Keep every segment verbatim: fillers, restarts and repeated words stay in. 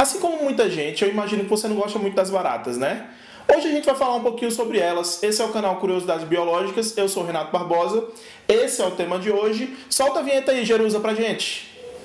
Assim como muita gente, eu imagino que você não gosta muito das baratas, né? Hoje a gente vai falar um pouquinho sobre elas. Esse é o canal Curiosidades Biológicas, eu sou o Renato Barbosa. Esse é o tema de hoje. Solta a vinheta aí, Jerusa, pra gente.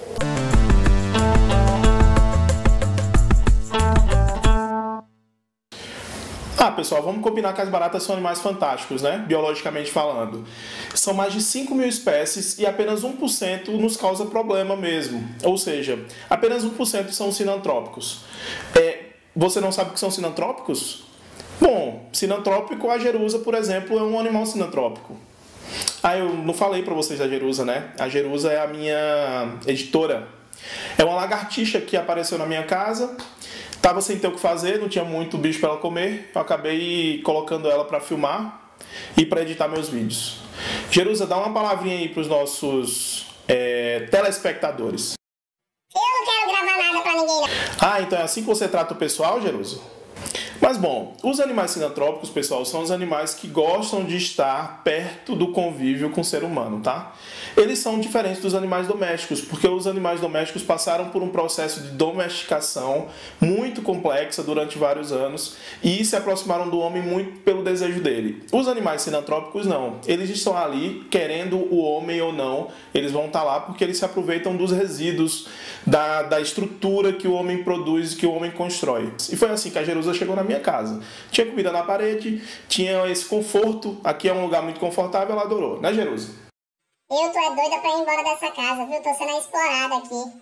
Ah, pessoal, vamos combinar que as baratas são animais fantásticos, né? Biologicamente falando. São mais de cinco mil espécies e apenas um por cento nos causa problema mesmo. Ou seja, apenas um por cento são sinantrópicos. É, você não sabe o que são sinantrópicos? Bom, sinantrópico, a Jerusa, por exemplo, é um animal sinantrópico. Ah, eu não falei pra vocês da Jerusa, né? A Jerusa é a minha editora. É uma lagartixa que apareceu na minha casa. Tava sem ter o que fazer, não tinha muito bicho para ela comer. Eu acabei colocando ela para filmar e para editar meus vídeos. Jerusa, dá uma palavrinha aí para os nossos é, telespectadores. Eu não quero gravar nada para ninguém, não. Ah, então é assim que você trata o pessoal, Jerusa? Mas bom, os animais sinantrópicos, pessoal, são os animais que gostam de estar perto do convívio com o ser humano, tá? Eles são diferentes dos animais domésticos, porque os animais domésticos passaram por um processo de domesticação muito complexa durante vários anos e se aproximaram do homem muito pelo desejo dele. Os animais sinantrópicos não, eles estão ali querendo o homem ou não, eles vão estar lá porque eles se aproveitam dos resíduos da, da estrutura que o homem produz, que o homem constrói. E foi assim que a Jerusa chegou na minha casa. Tinha comida na parede, tinha esse conforto, aqui é um lugar muito confortável, ela adorou, né, Jerusa? Eu tô é doida pra ir embora dessa casa, viu? Tô sendo explorada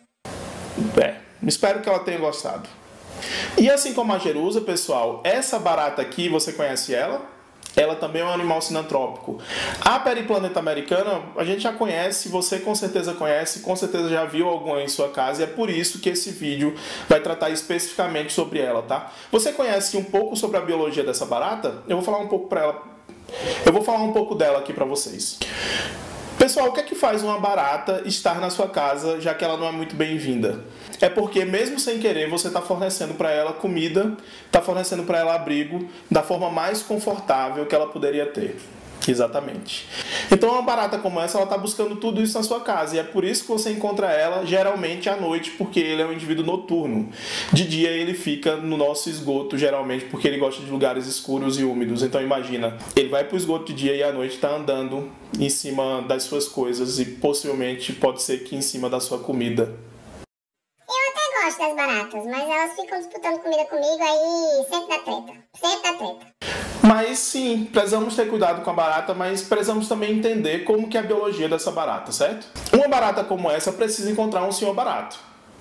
aqui. É, espero que ela tenha gostado. E assim como a Jerusa, pessoal, essa barata aqui, você conhece ela? Ela também é um animal sinantrópico. A periplaneta americana, a gente já conhece, você com certeza conhece, com certeza já viu alguma em sua casa, e é por isso que esse vídeo vai tratar especificamente sobre ela, tá? Você conhece um pouco sobre a biologia dessa barata? Eu vou falar um pouco para ela. Eu vou falar um pouco dela aqui para vocês. Pessoal, o que é que faz uma barata estar na sua casa, já que ela não é muito bem-vinda? É porque, mesmo sem querer, você está fornecendo para ela comida, está fornecendo para ela abrigo da forma mais confortável que ela poderia ter. Exatamente. Então, uma barata como essa, ela está buscando tudo isso na sua casa. E é por isso que você encontra ela, geralmente, à noite, porque ele é um indivíduo noturno. De dia, ele fica no nosso esgoto, geralmente, porque ele gosta de lugares escuros e úmidos. Então, imagina, ele vai para o esgoto de dia e à noite está andando em cima das suas coisas. E, possivelmente, pode ser que em cima da sua comida. Eu até gosto das baratas, mas elas ficam disputando comida comigo, aí sempre dá treta. Sempre dá treta. Mas sim, precisamos ter cuidado com a barata, mas precisamos também entender como que é a biologia dessa barata, certo? Uma barata como essa precisa encontrar um senhor barato.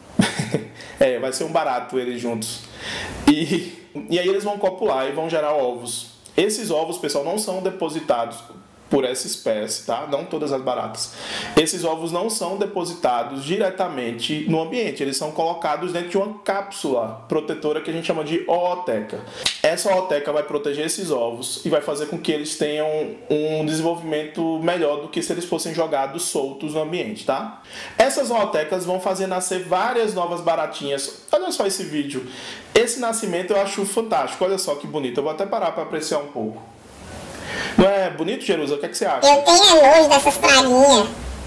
É, vai ser um barato eles juntos. E, e aí eles vão copular e vão gerar ovos. Esses ovos, pessoal, não são depositados por essa espécie, tá? Não todas as baratas. Esses ovos não são depositados diretamente no ambiente, eles são colocados dentro de uma cápsula protetora que a gente chama de ooteca. Essa ooteca vai proteger esses ovos e vai fazer com que eles tenham um desenvolvimento melhor do que se eles fossem jogados soltos no ambiente, tá? Essas ootecas vão fazer nascer várias novas baratinhas. Olha só esse vídeo. Esse nascimento eu acho fantástico. Olha só que bonito. Eu vou até parar para apreciar um pouco. Não é bonito, Jerusa? O que é que você acha? Eu tenho nojo dessas praguinhas.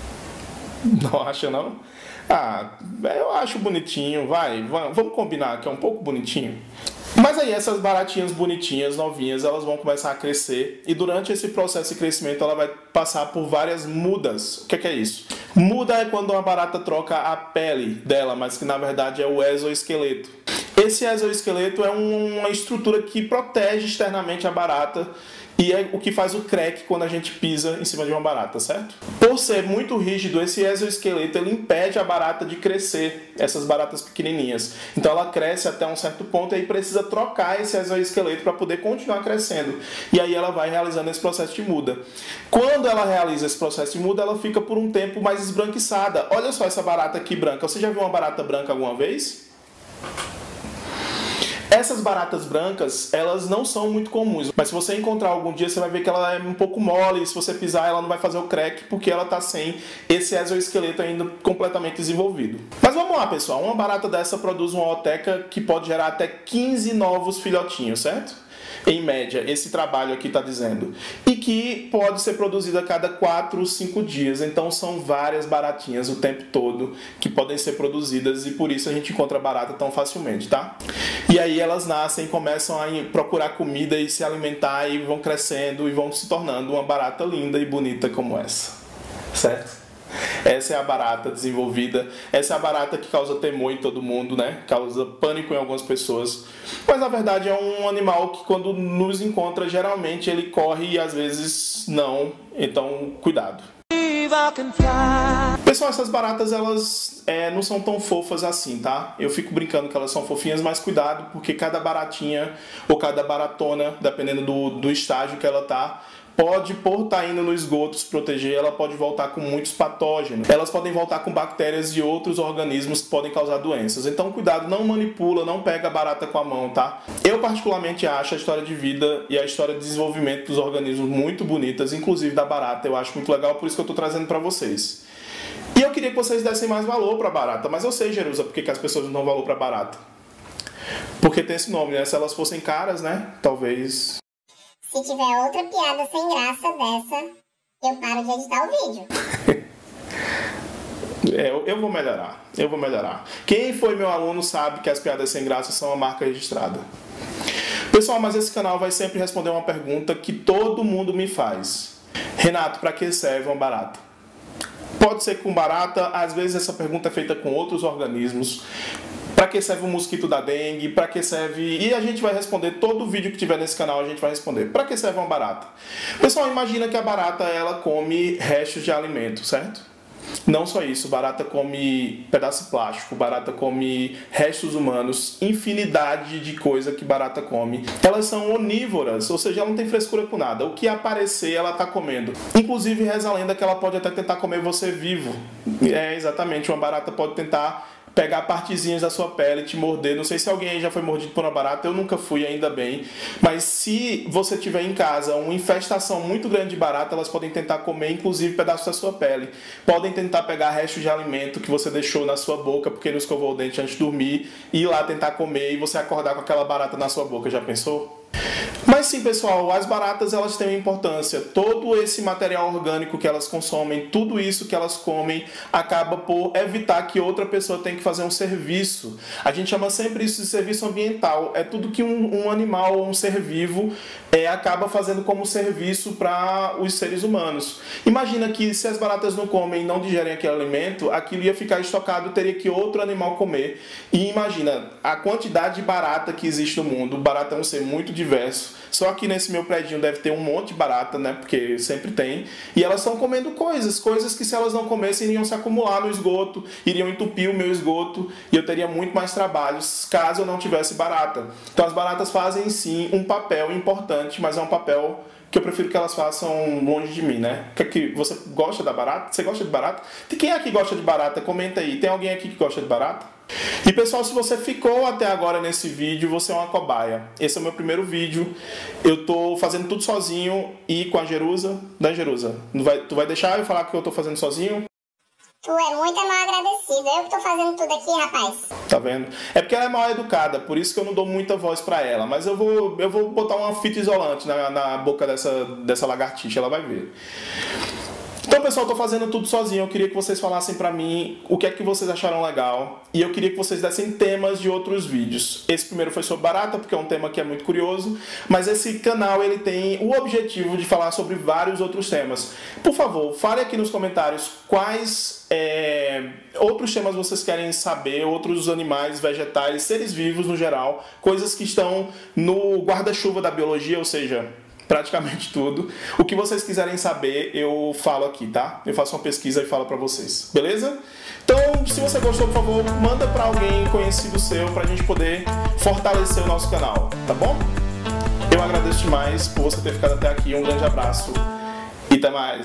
Não acha, não? Ah, eu acho bonitinho. Vai, vamos combinar que é um pouco bonitinho. Mas aí essas baratinhas bonitinhas, novinhas, elas vão começar a crescer. E durante esse processo de crescimento, ela vai passar por várias mudas. O que é, que é isso? Muda é quando uma barata troca a pele dela, mas que na verdade é o exoesqueleto. Esse exoesqueleto é uma estrutura que protege externamente a barata e é o que faz o crack quando a gente pisa em cima de uma barata, certo? Por ser muito rígido, esse exoesqueleto ele impede a barata de crescer, essas baratas pequenininhas. Então ela cresce até um certo ponto e aí precisa trocar esse exoesqueleto para poder continuar crescendo. E aí ela vai realizando esse processo de muda. Quando ela realiza esse processo de muda, ela fica por um tempo mais esbranquiçada. Olha só essa barata aqui branca. Você já viu uma barata branca alguma vez? Essas baratas brancas, elas não são muito comuns, mas se você encontrar algum dia, você vai ver que ela é um pouco mole, se você pisar, ela não vai fazer o crack, porque ela está sem esse exoesqueleto ainda completamente desenvolvido. Mas vamos lá, pessoal, uma barata dessa produz uma ooteca que pode gerar até quinze novos filhotinhos, certo? em média, esse trabalho aqui está dizendo. E que pode ser produzido a cada quatro, cinco dias. Então são várias baratinhas o tempo todo que podem ser produzidas e por isso a gente encontra barata tão facilmente, tá? E aí elas nascem, começam a procurar comida e se alimentar e vão crescendo e vão se tornando uma barata linda e bonita como essa, certo? Essa é a barata desenvolvida, essa é a barata que causa temor em todo mundo, né? Causa pânico em algumas pessoas. Mas na verdade é um animal que quando nos encontra, geralmente ele corre e às vezes não. Então, cuidado. Pessoal, essas baratas elas é, não são tão fofas assim, tá? Eu fico brincando que elas são fofinhas, mas cuidado porque cada baratinha ou cada baratona, dependendo do, do estágio que ela tá, pode, por estar indo no esgoto se proteger, ela pode voltar com muitos patógenos. Elas podem voltar com bactérias e outros organismos que podem causar doenças. Então, cuidado, não manipula, não pega a barata com a mão, tá? Eu, particularmente, acho a história de vida e a história de desenvolvimento dos organismos muito bonitas, inclusive da barata. Eu acho muito legal, por isso que eu tô trazendo pra vocês. E eu queria que vocês dessem mais valor pra barata, mas eu sei, Jerusa, por que que as pessoas não dão valor pra barata. Porque tem esse nome, né? Se elas fossem caras, né? Talvez... Se tiver outra piada sem graça dessa, eu paro de editar o vídeo. é, eu, eu vou melhorar, eu vou melhorar. Quem foi meu aluno sabe que as piadas sem graça são uma marca registrada. Pessoal, mas esse canal vai sempre responder uma pergunta que todo mundo me faz. Renato, para que serve uma barata? Pode ser com barata, às vezes essa pergunta é feita com outros organismos. Para que serve o mosquito da dengue? Para que serve... E a gente vai responder, todo vídeo que tiver nesse canal a gente vai responder. Para que serve uma barata? Pessoal, imagina que a barata ela come restos de alimento, certo? Não só isso, barata come pedaço de plástico, barata come restos humanos, infinidade de coisa que barata come. Elas são onívoras, ou seja, ela não tem frescura com nada. O que aparecer, ela está comendo. Inclusive, reza a lenda que ela pode até tentar comer você vivo. É, exatamente, uma barata pode tentar pegar partezinhas da sua pele e te morder. Não sei se alguém aí já foi mordido por uma barata, eu nunca fui, ainda bem. Mas se você tiver em casa uma infestação muito grande de barata, elas podem tentar comer, inclusive, pedaços da sua pele. Podem tentar pegar restos de alimento que você deixou na sua boca porque não escovou o dente antes de dormir, e ir lá tentar comer e você acordar com aquela barata na sua boca. Já pensou? Mas sim, pessoal, as baratas elas têm uma importância. Todo esse material orgânico que elas consomem, tudo isso que elas comem, acaba por evitar que outra pessoa tenha que fazer um serviço. A gente chama sempre isso de serviço ambiental. É tudo que um, um animal ou um ser vivo é, acaba fazendo como serviço para os seres humanos. Imagina que se as baratas não comem e não digerem aquele alimento, aquilo ia ficar estocado, teria que outro animal comer. E imagina a quantidade de barata que existe no mundo. O barata é um ser muito diverso. Só que nesse meu predinho deve ter um monte de barata, né? Porque sempre tem. E elas estão comendo coisas, coisas que se elas não comessem iriam se acumular no esgoto, iriam entupir o meu esgoto e eu teria muito mais trabalhos caso eu não tivesse barata. Então as baratas fazem sim um papel importante, mas é um papel que eu prefiro que elas façam longe de mim, né? Que, que você gosta da barata? Você gosta de barata? Tem quem aqui gosta de barata? Comenta aí. Tem alguém aqui que gosta de barata? E pessoal, se você ficou até agora nesse vídeo, você é uma cobaia. Esse é o meu primeiro vídeo. Eu tô fazendo tudo sozinho e com a Jerusa. Da Jerusa, tu vai, tu vai deixar eu falar que eu tô fazendo sozinho? Tu é muito mal agradecido. Eu que tô fazendo tudo aqui, rapaz. Tá vendo? É porque ela é mal educada, por isso que eu não dou muita voz pra ela. Mas eu vou, eu vou botar uma fita isolante na, na boca dessa, dessa lagartixa, ela vai ver. Então, pessoal, eu tô fazendo tudo sozinho. Eu queria que vocês falassem pra mim o que é que vocês acharam legal. E eu queria que vocês dessem temas de outros vídeos. Esse primeiro foi sobre barata, porque é um tema que é muito curioso. Mas esse canal, ele tem o objetivo de falar sobre vários outros temas. Por favor, fale aqui nos comentários quais é, outros temas vocês querem saber. Outros animais, vegetais, seres vivos no geral. Coisas que estão no guarda-chuva da biologia, ou seja... praticamente tudo. O que vocês quiserem saber, eu falo aqui, tá? Eu faço uma pesquisa e falo pra vocês, beleza? Então, se você gostou, por favor, manda pra alguém conhecido seu pra gente poder fortalecer o nosso canal, tá bom? Eu agradeço demais por você ter ficado até aqui. Um grande abraço e até mais!